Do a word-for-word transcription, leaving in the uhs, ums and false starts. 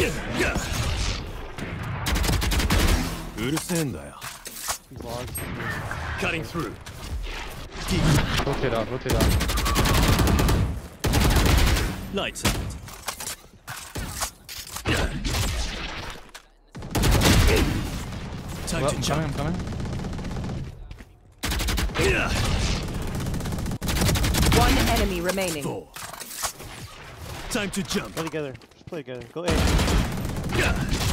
Cutting through. Rotate out, rotate out. Lights out. Time Well, to I'm jump. coming, I'm coming. One enemy remaining. Four. Time to jump. Play together. Just play together. Go A.